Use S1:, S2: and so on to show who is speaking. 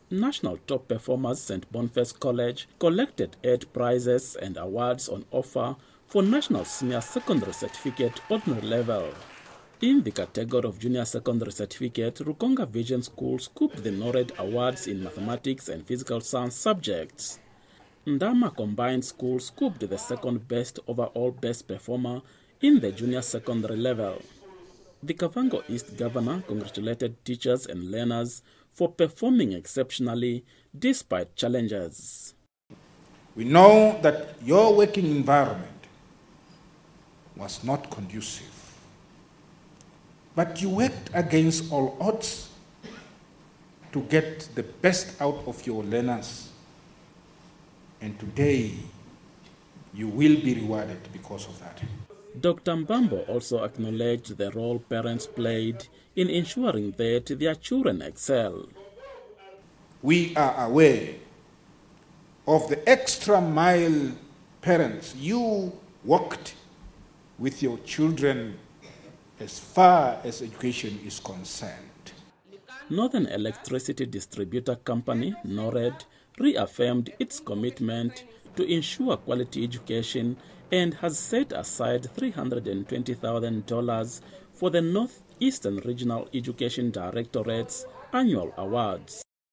S1: National top performers St. Boniface College collected 8 prizes and awards on offer for National Senior Secondary Certificate Ordinary Level. In the category of Junior Secondary Certificate, Rukonga Vision School scooped the NORAD Awards in Mathematics and Physical Science subjects. Ndama Combined School scooped the second best overall best performer in the Junior Secondary level. The Kavango East Governor congratulated teachers and learners for performing exceptionally despite challenges.
S2: We know that your working environment was not conducive, but you worked against all odds to get the best out of your learners, and today you will be rewarded because of that.
S1: Dr. Mbambo also acknowledged the role parents played in ensuring that their children excel.
S2: We are aware of the extra mile parents you walked with your children as far as education is concerned.
S1: Northern Electricity Distributor Company, NORAD, reaffirmed its commitment to ensure quality education and has set aside $320,000 for the Northeastern Regional Education Directorate's annual awards.